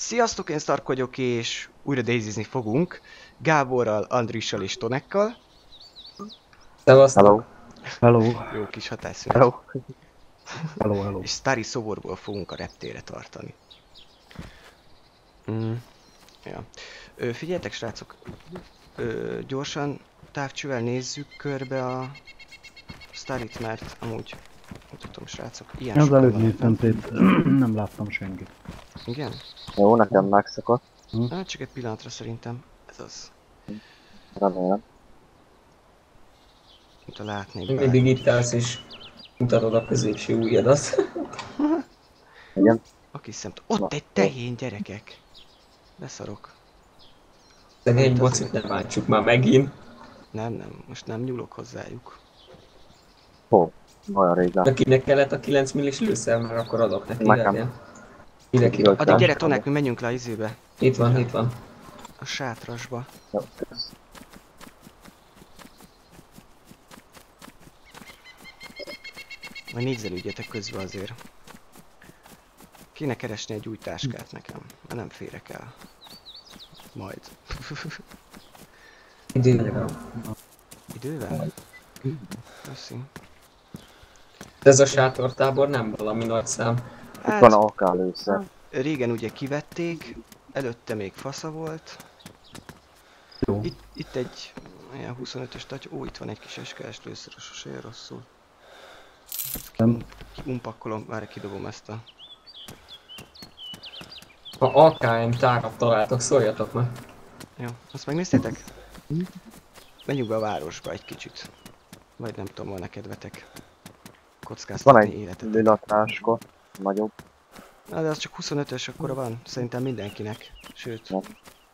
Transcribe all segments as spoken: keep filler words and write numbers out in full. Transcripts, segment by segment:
Sziasztok, én Stark vagyok, és újra daizizni fogunk. Gáborral, Andrissal és Tonekkal. Szevasztok! Hello. Jó kis hatásszünet. Hello. Hello, hello. És Starry szoborból fogunk a reptére tartani. Mm. Ja. Ö, figyeljetek, srácok. Ö, gyorsan távcsővel nézzük körbe a Starryt, mert amúgy... Nem tudom, srácok, ilyen Az sokan előbb vannak, néztem nem? szét, nem láttam senkit. Igen? Jó, nekem megszakadt. Hát csak egy pillanatra szerintem. Ez az. Remélem. Mint a látnék Mindig bármit. itt állsz és mutatod a középső ujjadat. Igen. A kis szemt. Ott egy tehén, gyerekek! Beszarok. Szegény Hát az bocit meg- nem váltsuk már megint. Nem, nem, most nem nyúlok hozzájuk. Hó, olyan rég lát. Akinek kellett a kilenc millis lőszer, mert akkor adok neki. Nekem. legyen. Mindenki. Jó. Addig gyere Tonek, mi menjünk le a izébe, Itt van, itt van. a sátrasba. Jó, kösz. Vagy négyzelődjetek közben azért. Kéne keresni egy új táskát nekem, mert nem férek el. Majd. Időre van. Idővel? Köszi. Ez a sátortábor nem valami nagy szám. Itt Hát, van a akálőszer. régen ugye kivették, előtte még fasza volt. Jó. Itt, itt egy ilyen huszonötös taty... Ó, itt van egy kis es ká es lőszeres, sose jön rosszul. Nem. Kiumpakkolom, várj, kidobom ezt a... Ha á ká em tárat találtok, szóljatok meg. Jó, azt megnéztétek? Menjünk be a városba egy kicsit. Vagy nem tudom, van-e kedvetek Van kockáztatni egy életet. lilatráska, nagyobb. Na de az csak huszonötös, akkora van. Szerintem mindenkinek. Sőt. Nem.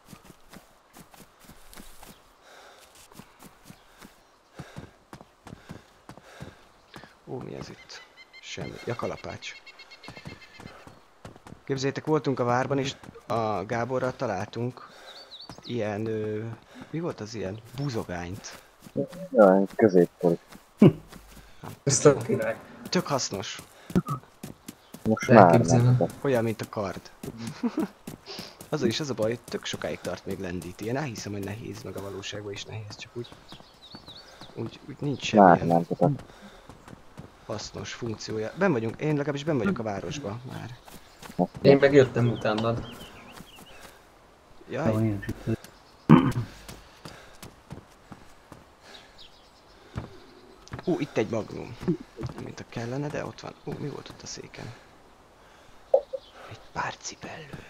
Ó, mi ez itt? Semmi. Ja, kalapács. Képzeljétek, voltunk a várban és a Gáborral találtunk ilyen... Ö, mi volt az ilyen? Buzogányt. Jaj, középkori. Ezt a király. Tök hasznos. Most már Elképzelem. nem. Olyan, mint a kard. Azzal is az a baj, hogy tök sokáig tart még lendíti. Én elhiszem, hogy nehéz, meg a valóságban is nehéz, csak úgy... Úgy, úgy nincs Már semmilyen nem tudom. hasznos funkciója. Ben vagyunk, én legalábbis ben vagyok a városban már. Én meg jöttem utánad. Jaj, Jó, én is itt. ú, itt egy magnum. Mint a kellene, de ott van. Ú, mi volt ott a széken? Egy pár cipellő.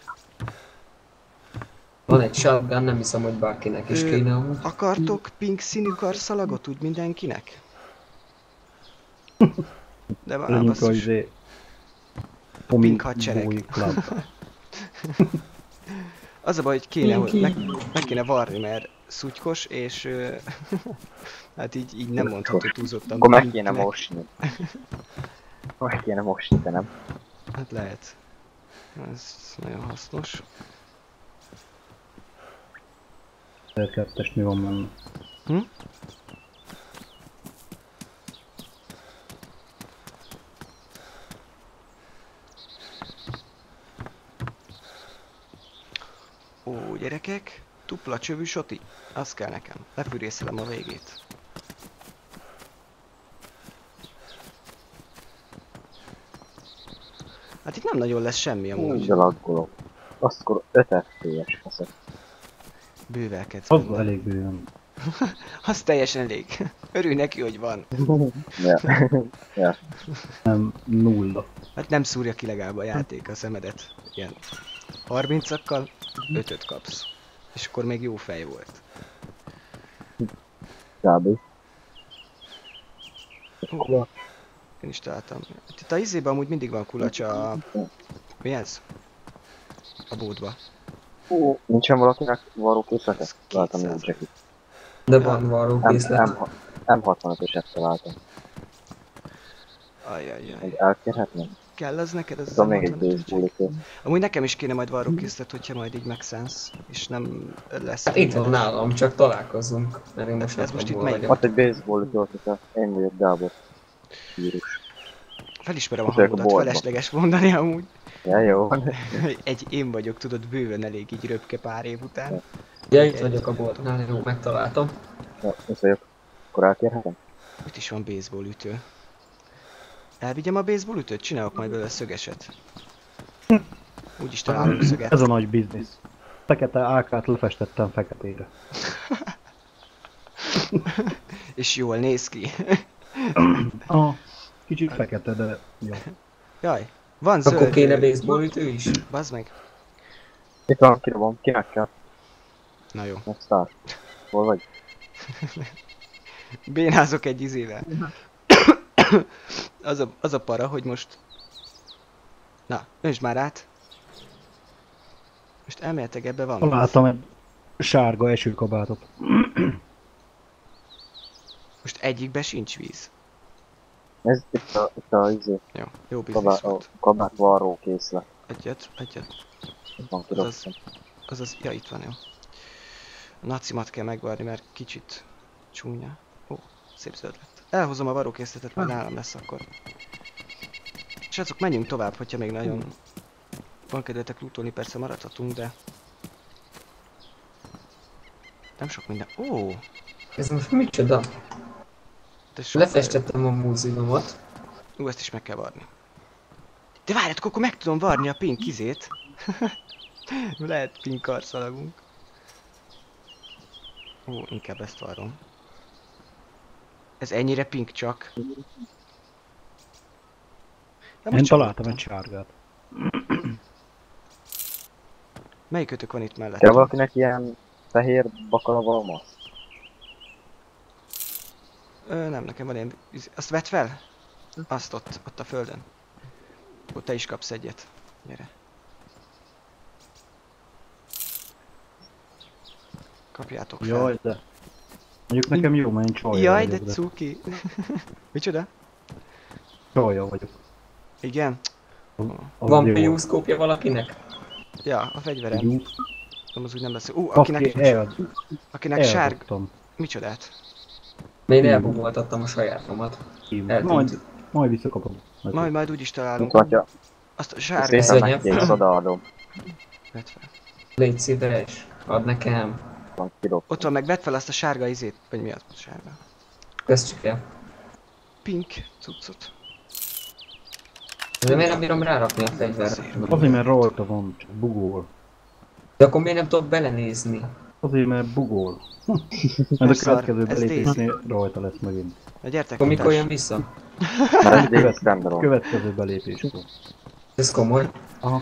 Van egy shotgun, nem hiszem, hogy bárkinek is Ö, kéne amúgy. Akartok pink színű karszalagot úgy mindenkinek? De van, Legyünk a basszus. izé... Pink hadsereg. Boy Club. Az a baj, hogy kéne, hogy meg, Pinky. meg kéne varni, mert szutykos, és ö, hát így, így nem mondható túlzottan. Akkor meg kéne pinknek. mosni. Meg kéne mosni, de nem. Hát lehet. Ez nagyon hasznos. Kettes mi van benne? Hm? Ó, gyerekek, dupla csövű soti, az kell nekem. Lefűrészelem a végét. Hát itt nem nagyon lesz semmi Úgy amúgy. laggolok. Azt akkor öt ef pé es faszok. Bővelkedsz Az benne. elég bőven. Az teljesen elég. Örülj neki, hogy van. Ja. Ja. Nem, nulla. Hát nem szúrja ki legalább a játék a szemedet. Ilyen harmincakkal ötöt kapsz. És akkor még jó fej volt. Kb. Ó, én is találtam. Itt a izében amúgy mindig van kulacs a... Mi ez? A bódba. Ó, nincsen valakinek varrókészlete? Ez Találtam kétszáz. nincs itt. De van varrókészlet. em hatvanötöset találtam. Ajajaj. Hogy elkérhetném? Kell az neked ez Tudom az még egy hatvanötös? baseball. Amúgy nekem is kéne majd varrókészlet, hogyha majd így megszánsz. És nem lesz... Hát itt van nálam, csak találkozunk. Mert én most Ez nem most tudom, itt hol melyik? vagyok. Ott egy baseball ütöltete. Én vagyok Gábor. Vírus. Felismerem a Itt vagyok a hangodat, boltba. felesleges mondani amúgy. Ja, jó. Egy én vagyok, tudod, bőven elég így röpke pár év után. Ja, itt vagyok a boltnál, jó, megtaláltam. Ja, itt vagyok. Akkor elkérhetem? Itt is van baseball ütő. Elvigyem a baseball ütőt? Csinálok majd belőle szögeset. Úgyis találunk szöget. Ez a nagy biznisz. Fekete ákát lefestettem feketére. És jól néz ki. Ah, kicsit fekete, de jó. Jaj, van zöld. Akkor kéne baseball ütő is? Bazd meg. Itt van, kidobom. Kinek kell? Na jó. Meg Star. Hol vagy? Bénázok egy izével. az, a, az a para, hogy most... Na, öntsd már át. Most elméletek ebbe van. Találtam egy sárga esőkabátot. Most egyikbe sincs víz. Ez itt a, itt a izé. Jó, jó biznisz Kabát, a volt. kabát varró készlet. Adjad, adjad. Itt van, Azaz, kidobtam. azaz, ja itt van, jó. A nacimat kell megvarni, mert kicsit csúnya. Ó, szép zöld lett. Elhozom a varrókészletet, majd nálam lesz akkor. Srácok, menjünk tovább, hogyha még nagyon van kedvetek lootolni, persze maradhatunk, de... Nem sok minden. Ó, Ez most micsoda? de sok. Lefestettem a múzeumot. Ú, ezt is meg kell varni. De várjatok, akkor meg tudom varni a pink izét. Lehet pink karszalagunk. Ó, inkább ezt varrom. Ez ennyire pink csak. Na, Én most találtam csalódtam. egy sárgát. Melyik kötök van itt Kell mellett? valakinek ilyen fehér bakalava? Ö, nem, nekem van ilyen... izé- Azt vedd fel? Azt ott, ott a földön. Ott te is kapsz egyet. Gyere. Kapjátok fel. Jaj, de... Mondjuk nekem jó, mert én csalja Jaj, de vagyok, de... cuki. Micsoda? Csalja vagyok. Igen? Az Van jó. piuszkópja valakinek? Ja, a fegyverem. Jó. Nem, az úgy nem beszél. Ú, Aki akinek, el, akinek sárg... eldobtam. Micsodát? Én elbogoltattam a sajátomat. Majd, Eltűnt. majd visszakapom. Majd Majd, majd úgyis találunk. Mutatja. Azt a Szépen sárga... Szegény. megkész, odaadom. Vedd fel. Légy szíves, add nekem. Van, kidobtam. Ott van, meg vedd fel azt a sárga izét. Vagy mi az sárga? Ezt csak el. Pink cuccot. De miért nem bírom rárakni a fegyverre? Azért, mert rajta van, csak bugol. De akkor miért nem tudok belenézni? Azért, mert bugol. Mert a Szar, következő ez belépésnél rajta lesz megint. Na gyertek, Akkor mikor mutasd. jön vissza? Már egy Követ- rendben. Következő belépéskor. Ez komoly. Aha.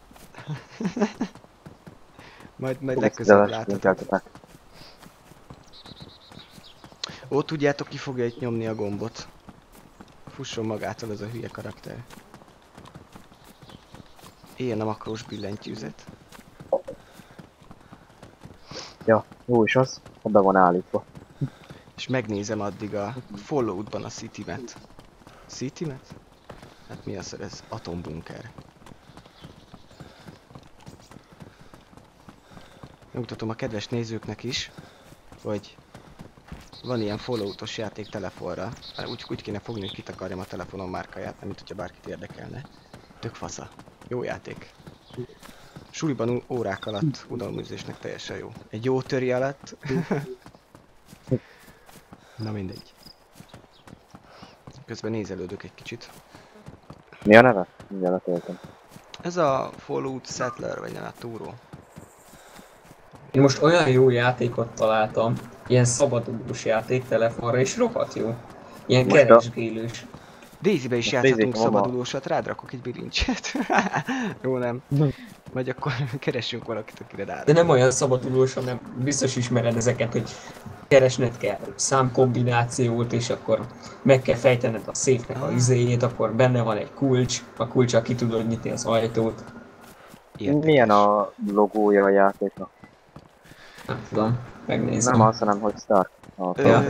Majd, majd legközelebb látod. Legközelebb Ó, tudjátok, ki fogja itt nyomni a gombot. Fusson magától ez a hülye karakter. Éljen a makrós billentyűzet. Ja, jó is az, oda van állítva. És megnézem addig a Falloutban a City-met. City-met? Hát mi az, hogy ez? Atombunker. Megmutatom a kedves nézőknek is, hogy van ilyen Falloutos játék telefonra. Hát úgy, úgy kéne fogni, hogy kitakarjam a telefonom márkáját, nem mint hogyha bárkit érdekelne. Tök fasza. Jó játék. Suliban ó- órák alatt udalműzésnek teljesen jó. Egy jó töri alatt. Na mindegy. Közben nézelődök egy kicsit. Mi a neve? Mindjárt letöltöm. Ez a Fallout Settler, vagy nem a túró. Én most olyan jó játékot találtam, ilyen szabadulós játék telefonra, és rohadt jó. Ilyen Most a- keresgélős. Daisy-be is Most játszhatunk Daisy-t mondom. szabadulósat, rádrakok egy bilincset. Jó nem? Vagy akkor keressünk valakit, akire rá. De nem olyan szabadulós, hanem biztos ismered ezeket, hogy keresned kell számkombinációt, és akkor meg kell fejtened a széfnek a izéjét, akkor benne van egy kulcs, a kulccsal ki tudod nyitni az ajtót. Érdekes. Milyen a logója a játéknak? Nem tudom, megnézem. Nem az, hanem hogy Stark. A Ö...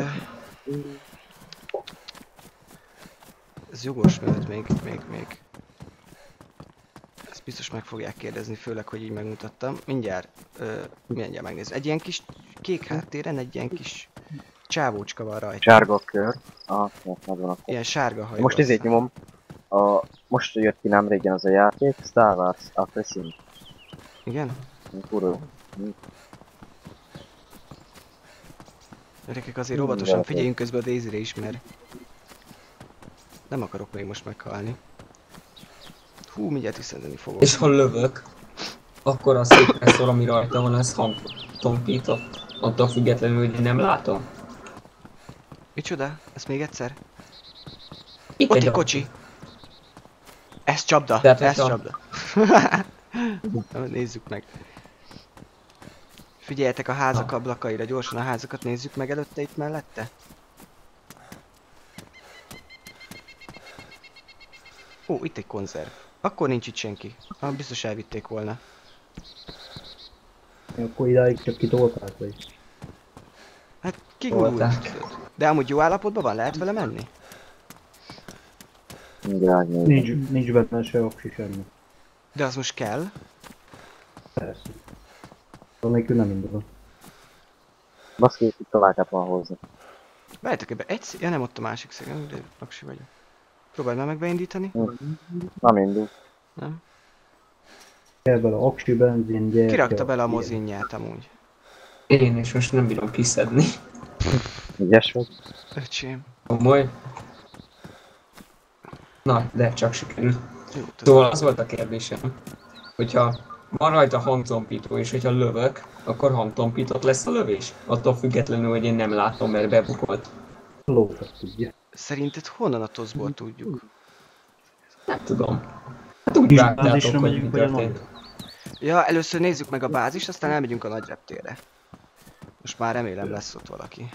Ez jogos, mert még, még, még... Ezt biztos meg fogják kérdezni, főleg, hogy így megmutattam. Mindjárt, ö, mindjárt megnézem. Egy ilyen kis kék háttéren, egy ilyen kis csávócska van rajta. sárga kör. Ah, ja, megvan akkor. Ilyen sárga hajú. Most izét nyomom. A Most jött ki nem régen az a játék, Star Wars Uprising. Igen? Kurva. Gyerekek, azért Hmm, óvatosan de- figyeljünk közben a Daisy-re is, mert nem akarok még most meghalni. Hú, mindjárt visszadani fogok. És ha lövök, akkor a szépen szól, ami rajta van, ez hangtompított. Attól függetlenül, hogy én nem látom. Micsoda? Ezt még egyszer? Itt Ott egy egy kocsi! Ez csapda! Tehát, Ez hogyha- csapda! Na, nézzük meg. Figyeljetek a házak ablakaira, gyorsan a házakat nézzük meg előtte itt mellette. Ó, itt egy konzerv. Akkor nincs itt senki. Ah, biztos elvitték volna. Akkor idáig csak kitolták, vagy? Hát kigurult. Volták. De amúgy jó állapotban van? Lehet vele menni? Mindjárt nézem. Nincs, nincs benne se oksi semmi. De az most kell. Persze. Annélkül nem indul. Baszki, itt tovább kell volna hozni. Várjátok ebbe egy szí- ja nem, ott a másik szégen, de aksi vagyok. Próbáld már meg beindítani. Nem indul. Nem? Kell bele oksi, benzin, gyertya. Kirakta bele a ilyen. mozinját amúgy. Én is most nem bírom kiszedni. Ügyes vagy? Öcsém. Komoly. Na, de csak sikerült. Jó, tudom. Szóval az volt a kérdésem, hogyha van rajta hangtompító, és hogyha lövök, akkor hangtompított lesz a lövés? Attól függetlenül, hogy én nem látom, mert bebukolt. Lókat tudja. Szerinted honnan a toszból tudjuk? Nem tudom. Hát úgy Kis vágtátok, bázisra hogy mi megyünk, vagy a történt. nagyra? Ja, először nézzük meg a bázist, aztán elmegyünk a nagy reptérre. Most már remélem lesz ott valaki.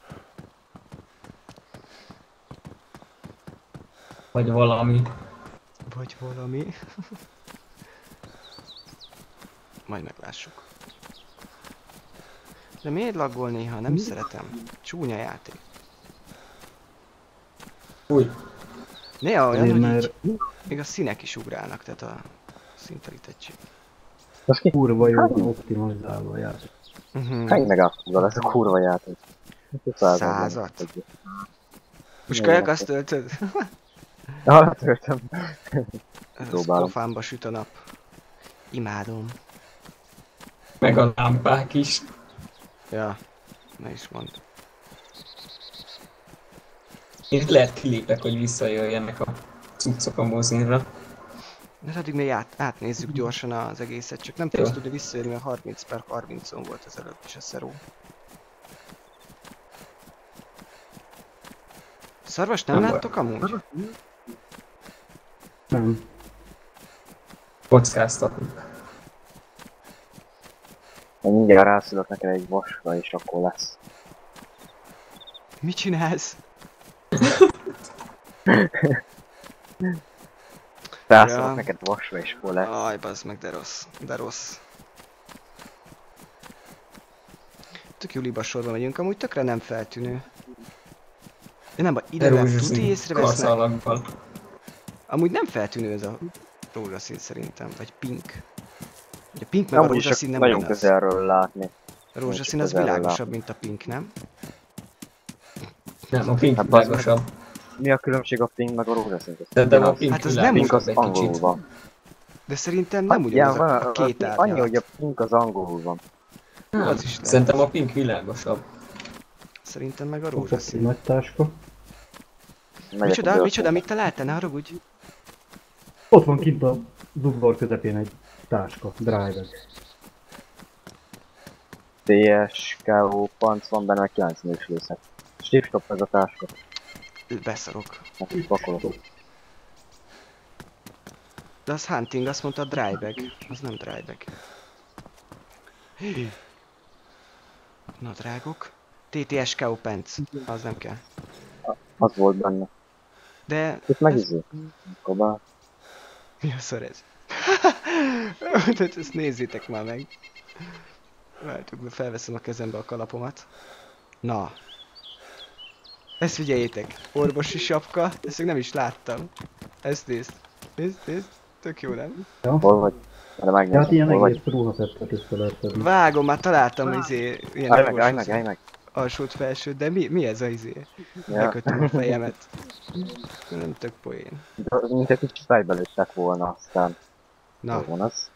Vagy valami. Vagy valami. Majd meglássuk. De miért laggol néha? Nem szeretem. Csúnya játék. Úgy. Néha olyan, Azért, hogy mert így, még a színek is ugrálnak, tehát a szinterítettség. Baszki, kurva jó optimalizálva a játék. Uh-huh. hány megállapodva ez a kurva játék? Százat. Most kölyök azt töltöd? Ja, töltöm. Ez Próbálom. pofámba süt a nap. Imádom. Meg a lámpák is. Ja, ne is mondd. És lehet kilépek, hogy visszajöjjenek a cuccok a mozinra. De addig még át, átnézzük gyorsan az egészet, csak nem fogsz tudni visszajönni, mert harminc per harmincon volt az előtt is a szeró. Szarvas nem, Nem láttok amúgy? Nem. Kockáztatunk. Én mindjárt rászülök neked egy vasra, és akkor lesz. Mit csinálsz? Rászülök Ja. neked vasra, és akkor lesz. Aj, bazd meg, de rossz, de rossz. Tök jó liba sorba megyünk, amúgy tökre nem feltűnő. De nem baj, ide nem tuti észrevesznek. karszalagban. Amúgy nem feltűnő ez a rózsaszín szerintem, vagy pink. Ugye a pink meg a Nem, úgyis csak rózsaszín nem nagyon ugyanaz. közelről látni. A rózsaszín csak az közelről világosabb, mint a pink, nem? Nem, a pink Hát bazd meg. világosabb. Mi a különbség a pink meg a rózsaszín között? De, de a Ugyanaz. pink Hát az nem Pink az világosabb egy angolul kicsit. van. De szerintem nem Hát, ugyanaz ja, a, van, a két Annyi, árnyalat. hogy a pink az angolul van. Nem, Az is lehet. Szerintem a pink világosabb. Szerintem meg a Ott egy rózsaszín. nagy táska. Megyek a Micsoda, bőrtön. micsoda, mit találtál? Ne haragudj. Ott van kint a zubor közepén egy táska, driver. té es ká o panc van benne, meg kilencven is lőszek. Stipstop ez a táska. Beszarok. Hát itt pakolok. De az hunting, azt mondta dry bag. Az nem dry bag. Na drágok. té té es ká o penc. Az nem kell. Az volt benne. De... Itt meg ez- izé. Kobál. Mi a szar ez? Tehát ezt nézzétek már meg. Várjátok, be felveszem a kezembe a kalapomat. Na. Ezt figyeljétek. Orvosi sapka. Ezt még nem is láttam. Ezt nézd. Nézd, nézd. Tök jó, nem? Hol vagy? Erre Tehát megnézem. ilyen Hol egész vagy? ruhaszettet össze lehet szedni. Vágom, már találtam izé... Ilyen Állj meg, állj orvoshoz meg, állj meg. alsót felsőt, de mi, mi ez a izé? Ja. Bekötöm a fejemet. Nem tök poén. De az mint egy kicsit fejbe lőttek volna, aztán... Na, Van az.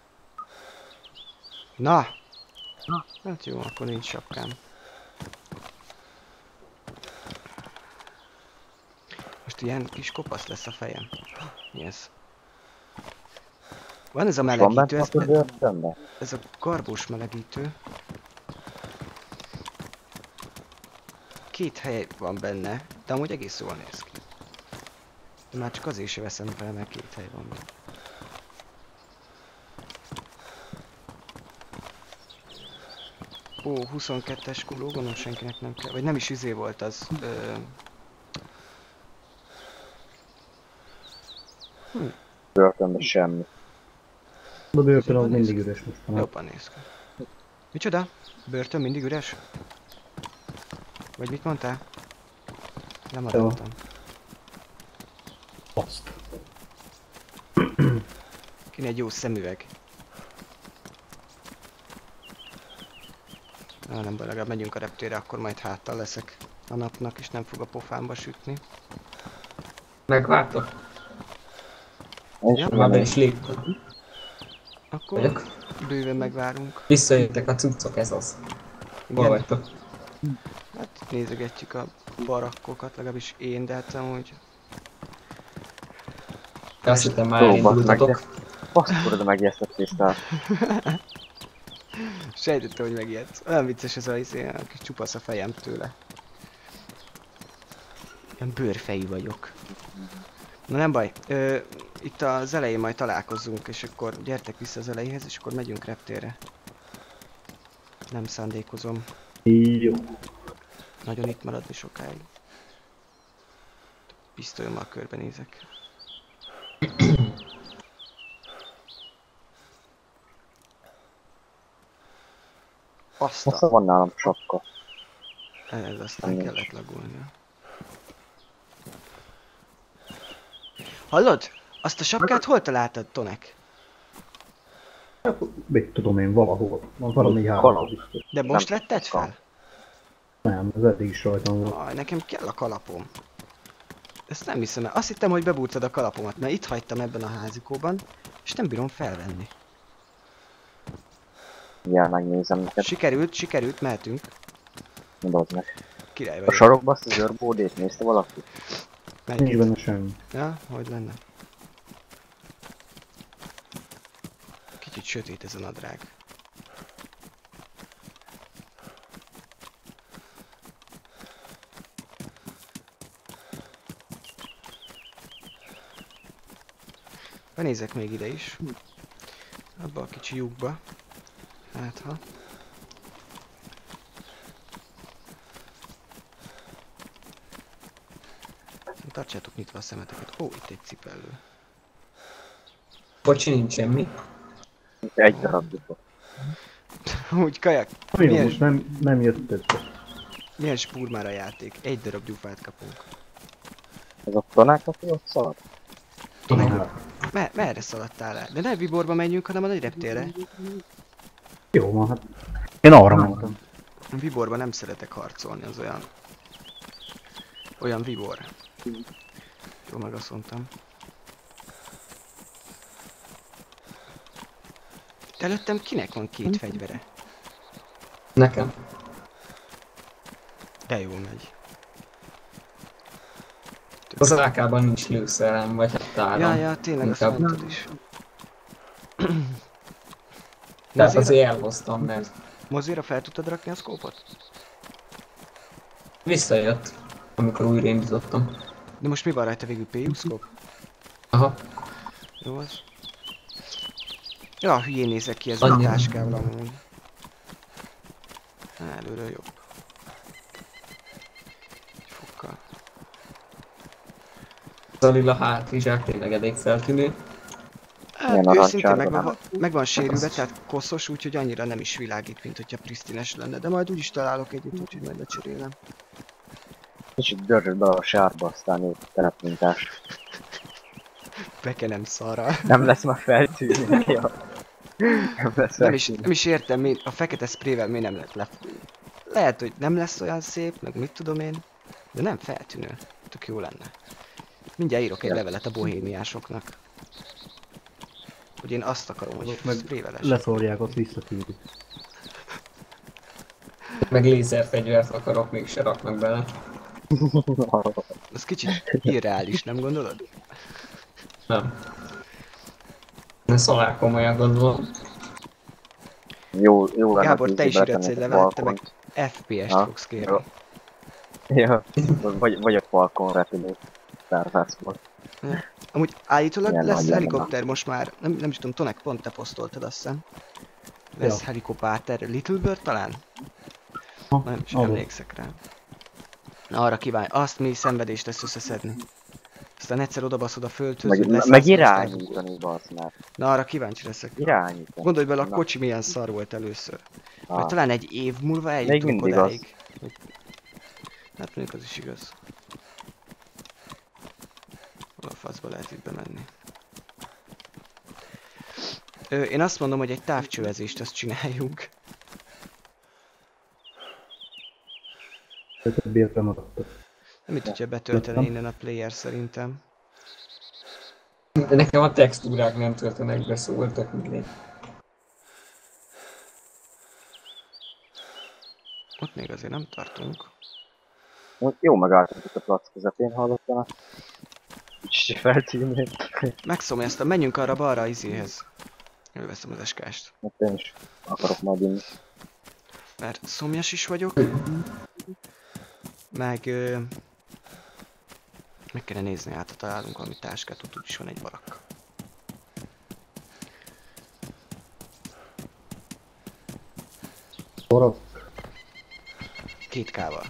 na! Hát jó, akkor nincs sapkám. Most ilyen kis kopasz lesz a fejem. Mi ez? Van ez a Van melegítő, bent ez, a börtönbe? ez a garbós melegítő. Két hely van benne, de amúgy egész jól néz ki. De már csak azért sem veszem fel, mert két hely van benne. Ó, huszonkettes kuló, gondolom senkinek nem kell. Vagy nem is izé volt az. Ö... Hm, Börtönbe semmi. A börtön az mindig üres most. jobban néz ki. Micsoda? Börtön mindig üres? Vagy mit mondtál? Nem adottam. Azt. Kéne egy jó szemüveg. Na nem baj, legalább megyünk a reptére, akkor majd háttal leszek a napnak, és nem fog a pofámba sütni. Megvártok? És Ja, Már be is léptek. Akkor Vagyok. bőven megvárunk. Visszajöttek a cuccok, ez az. Hol Igen, vagytok? hát nézegetjük a barakkokat, legalábbis én, de hát amúgy... Azt hittem már Jó, basz meg, de... elindultatok. Baszkur, de megijesztettél szál. Sejtettem, hogy megijedsz. Olyan vicces ez a izé, a kis csupasz a fejem tőle. Ilyen bőrfejű vagyok. Na nem baj, Ö, itt az elején majd találkozzunk, és akkor gyertek vissza az elejéhez, és akkor megyünk reptérre. Nem szándékozom Jó. nagyon itt maradni sokáig. Pisztolyommal körbenézek. Azt Azt a... van nálam sapka. Ez aztán kellett lagolnia. Hallod? Azt a sapkát hol találtad, Tonek? Mit tudom én, valahol. Van valami három. Kalap. De most Nem, vetted fel? Nem, ez eddig is rajtam volt. Aj, nekem kell a kalapom. Ezt nem hiszem el. Azt hittem, hogy bebújtad a kalapomat, mert itt hagytam ebben a házikóban, és nem bírom felvenni. Ja, megnézem neked. Sikerült, sikerült, mehetünk. Mondod meg. Király A vagyok. sarokba azt az őrbódét nézte valaki? Nincs Melyik? benne semmi. Ja, hogy lenne? Kicsit sötét ez a nadrág. Benézek még ide is. Abba a kicsi lyukba. Hát ha. Tartsátok nyitva a szemeteket. Ó, itt egy cipellő. Bocsi, nincs semmi. Egy darab dupla. Úgy kajak. Mi Milyen, most nem, nem jött össze. milyen spúrmára játék. Egy darab gyufát kapunk. Ez a tonák, aki ott szalad? Hát, Mer merre szaladtál el? De ne Viborba menjünk, hanem a nagy reptérre. jó van, hát. Én arra mentem. Viborba nem szeretek harcolni, az olyan... Olyan Vibor. Jó, meg azt mondtam. De előttem kinek van két fegyvere? Nekem. De jól megy. Az á ká-ban nincs lőszerem, vagy hát tárom. Ja, ja, tényleg azt Inkább. mondtad is. De Mozira, azért elhoztam, mert mozira fel tudtad rakni a szkópot? visszajött, amikor újra indítottam. De most mi van rajta végül? pé u szkóp? Aha. Jó az. Ja, hülyén nézek ki ez a Annyi. táskával amúgy. Előről jobb. Egy fokkal. Az a lila hátizsák tényleg elég feltűnő. Hát Ilyen őszintén meg, narancsárga van, meg van sérülve, tehát koszos, úgyhogy annyira nem is világít, mint hogyha prisztines lenne. De majd úgyis találok egyet, úgyhogy majd lecserélem. Kicsit dörröd be a sárba, aztán jó telepmintás. Bekenem szarral. Nem lesz már feltűnő. Ja. Nem lesz Nem is, feltűnő. nem is értem, mi, a fekete sprével miért nem lett le. Lehet, hogy nem lesz olyan szép, meg mit tudom én, de nem feltűnő. Tök jó lenne. Mindjárt írok egy Ja. levelet a bohémiásoknak. Hogy én azt akarom, hogy Azok meg spréveles. leszórják, azt visszaküldik. Meg lézerfegyvert akarok, mégse raknak bele. Az kicsit irreális, nem gondolod? Nem. Ne szalál komolyan gondolom. Jó, jó lenne. Gábor, te is vízbe iratsz tenni egy a levelet, te meg Falcont. ef pé est Ha? fogsz kérni. Jó. Ja, vagy, vagy a Falcon Star Wars-ból. Amúgy állítólag Milyen lesz nagy lenne. helikopter most már, nem, nem is tudom, Tonek, pont te posztoltad, azt hiszem. Lesz Ja. helikopter, Little Bird talán? Ha, Nem is az. emlékszek rá. Na, arra kívánj, azt mi szenvedést lesz összeszedni. Aztán egyszer odabaszod a földhöz, hogy Meg, lesz meg az aztán- irányítani, bazd már. Na, arra kíváncsi leszek. Irányítani. Gondolj bele, a Na. kocsi milyen szar volt először. Ah. Vagy talán egy év múlva eljutunk mindig odáig. Hogy... Hát mondjuk az is igaz. Hol a faszba lehet itt bemenni? Ö, én azt mondom, hogy egy távcsövezést azt csináljunk. A többiek lemaradtak. Nem itt, hogyha betöltene Nem. innen a player szerintem. De nekem a textúrák nem töltenek be, szóval tök mindegy. Ott még azért nem tartunk. Most jó megálltunk itt a plac közepén, hallottam a kicsi felcímét. Megszomjaztam, menjünk arra balra izéhez. Előveszem az eskást. Mert én is akarok majd inni. Mert szomjas is vagyok. Meg... Ö, meg kellene nézni át, ha találunk valami táskát, ott is van egy barak. Barak. Két kával.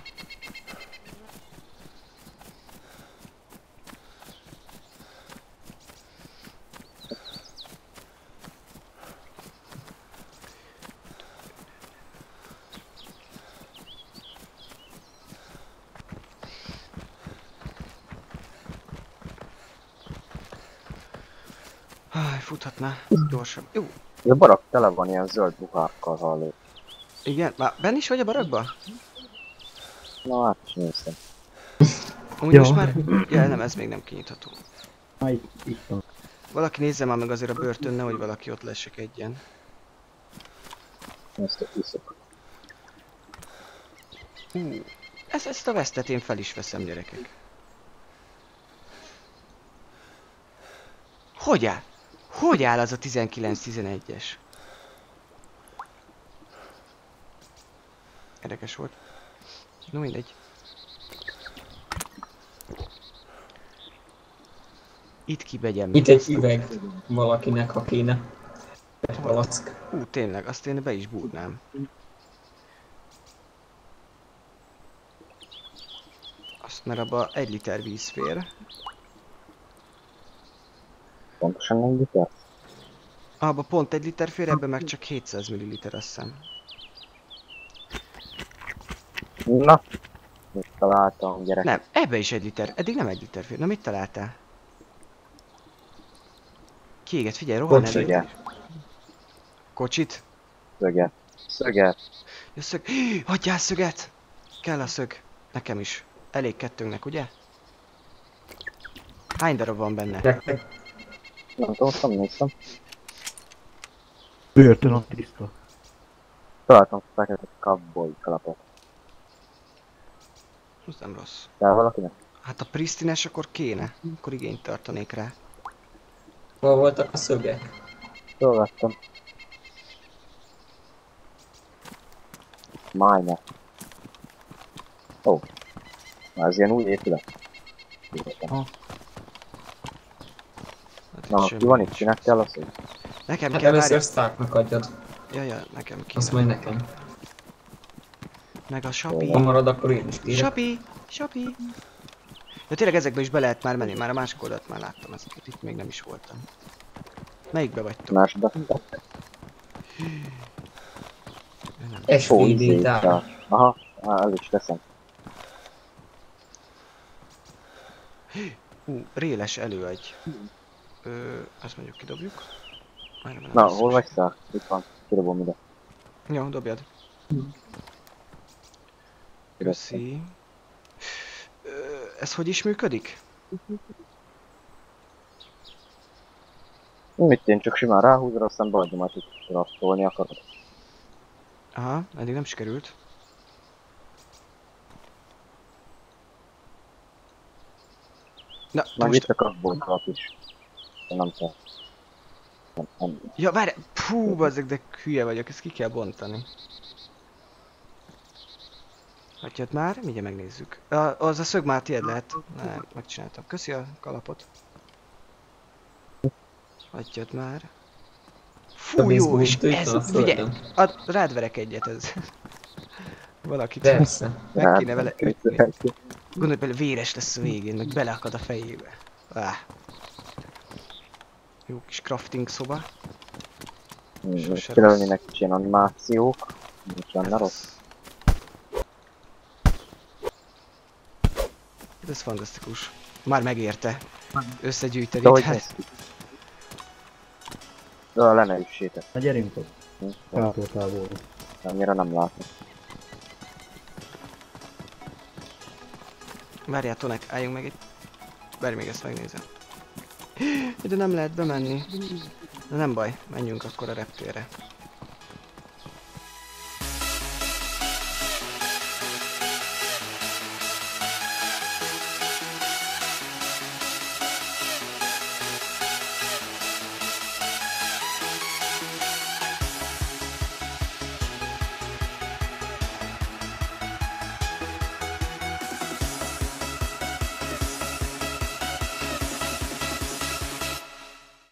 Háj, futhatná. Gyorsabb. Jó. Ez a barak tele van ilyen zöld ruhákkal, halló. Igen, már benn is vagy a barakba? Na hát is néztem. Amúgy Jó. most már... Ja, nem, ez még nem kinyitható. Már itt, itt van. Valaki nézze már meg azért a börtön, nehogy valaki ott lesekedjen. Ezt a kiszok. Ú, ezt, ezt a vesztet én fel is veszem, gyerekek. Hogy áll? Hogy áll az a tizenkilenc tizenegyes? Érdekes volt. No mindegy. Itt kibegyem. Itt egy üveg valakinek, ha kéne. Egy palack. Ú, tényleg, azt én be is búrnám. Azt, mert abba egy liter víz fér. Pontosan nem liter? Abba pont egy liter fér, ebbe meg csak hétszáz milliliter, azt hiszem. Na! Mit találtam, gyerek? Nem, ebbe is egy liter. Eddig nem egy liter fér. Na mit találtál? Kiégett, figyelj, rohan elő. Szöget. Kocsit? Szöget. Szöget. Ja, szög. Hagyjál szöget! Kell a szög. Nekem is. Elég kettőnknek, ugye? Hány darab van benne? Nektek Nem tudtam, néztem. Börtön a tiszta. Találtam fekete cowboy kalapot. Ez nem rossz. Kell valakinek? Hát a Pristines akkor kéne. Akkor igényt tartanék rá. hol voltak a szögek? Jól vettem. Májne. Ó. Oh. Na ez ilyen új épület. Ha. Hát Na, semmi ki van itt? nincs. Kinek kell az, hogy? Nekem Hát kell, először várj. Starknak adjad, Ja, ja, nekem azt kéne. majd nekem. Meg a Sapi. Ha marad, akkor én is kérek. Sapi! Sapi! Ja, tényleg ezekbe is be lehet már menni, már a másik oldalt már láttam ezeket, itt még nem is voltam. Melyikbe vagytok? Másba. Nem. es Ó, vé dé izé, tár. tár. Aha, á, el is teszem. Ú, réles előagy. Ö, azt mondjuk kidobjuk. Majdnem nem Na, biztos. hol vagy szár? Itt van. Kidobom ide. Jó, dobjad. Köszi. Ö, ez hogy is működik? Mit én csak simán ráhúzod, aztán bajda majd itt rattolni akarod. Aha, eddig nem sikerült. Na, Meg most... itt a kapboltrat is. De nem kell. Nem, nem. Ja, várj! Pú, bazzeg, de hülye vagyok, ezt ki kell bontani. Hagyjad már, mindjárt megnézzük. A, az a szög már tiéd lehet. Nem, megcsináltam. Köszi a kalapot. Hagyjad már. Fú, jó, és ez, figyelj, ad, rád verek egyet ez. Valakit. Persze. Meg kéne vele ütni. Gondolj bele, véres lesz a végén, meg beleakad a fejébe. Ah. Jó kis crafting szoba. Sose Kilölnének is ilyen animációk. Nincs benne rossz. Ez fantasztikus. Már megérte. Összegyűjteni. De hogy néz ki? De le ne üssétek. Na gyerünk ott. Kától távolra. Annyira nem látok. Várjál, Tonek, álljunk meg itt. Várj, még ezt megnézem. De nem lehet bemenni. De nem baj, menjünk akkor a reptérre.